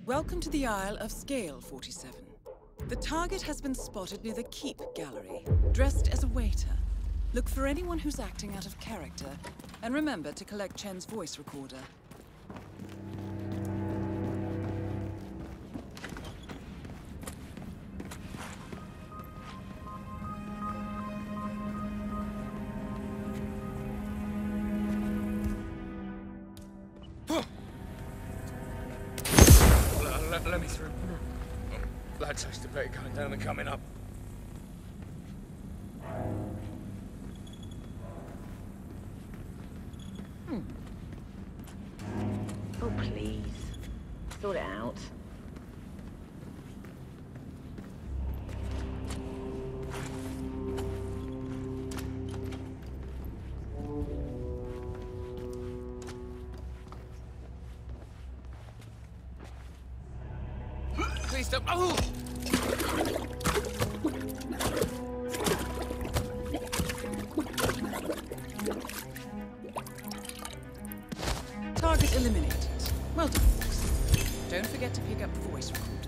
Welcome to the Isle of Scale 47. The target has been spotted near the Keep Gallery, dressed as a waiter. Look for anyone who's acting out of character, and remember to collect Chen's voice recorder. Let me through. That tastes a bit going down and coming up. Oh, please. Sort it out. Please don't. Oh! Target eliminated. Well done, folks. Don't forget to pick up the voice recorder.